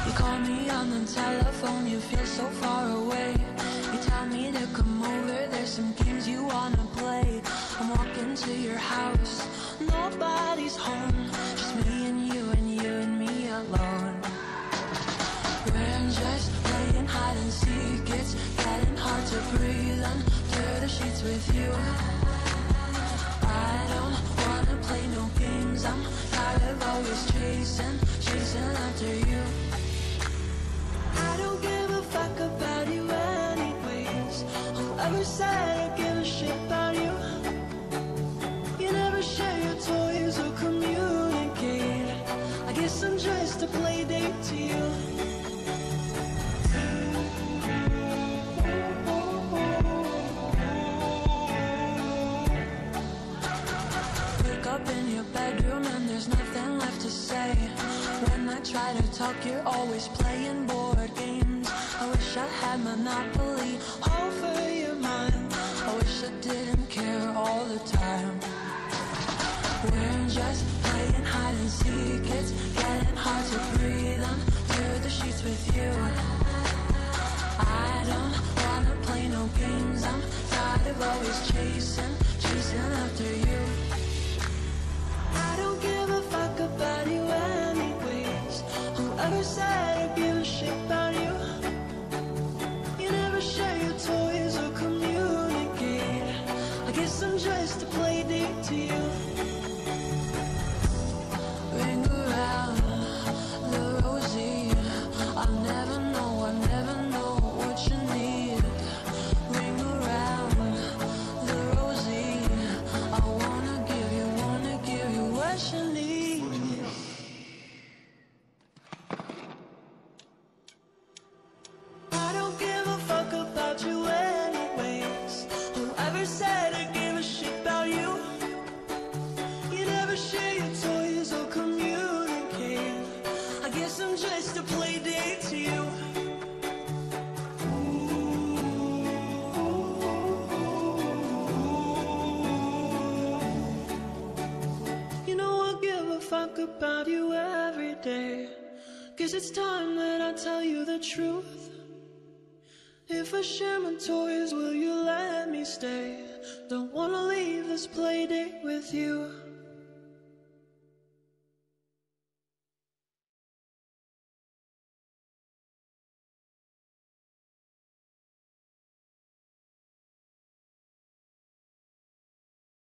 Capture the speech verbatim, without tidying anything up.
You call me on the telephone, you feel so far away. You tell me to come over, there's some games you wanna play. I'm walking to your house, nobody's home, just me and you and you and me alone. We're just playing hide and seek, it's getting hard to breathe under the sheets with you. I don't wanna play no games, I'm tired of always chasing, chasing after you. I don't give a fuck about you anyways. Whoever said I give a shit about you? You never share your toys or communicate. I guess I'm just a play date to you. Wake up in your bedroom and there's nothing left to say. When I try to talk, you're always playing board games. I wish I had Monopoly over your mind. I wish I didn't care all the time. We're just playing hide and seek, it's getting hard to breathe under the sheets with you. I don't wanna play no games, I'm tired of always chasing, chasing after you. I don't give a fuck about you anyways. Whoever said I give a shit about you? You never share your toys or communicate. I guess I'm just a play date to you. Ring around the rosy, I'll never know, I'll never know what you need. Ring around the rosy, I wanna give you, wanna give you what you need. I don't give a fuck about you anyways. Whoever said I give a shit about you? You never share your toys or communicate. I guess I'm just a play date to you. You know I give a fuck about you every day. Guess it's time that I tell you the truth. If I share my toys, will you let me stay? Don't wanna leave this play date with you.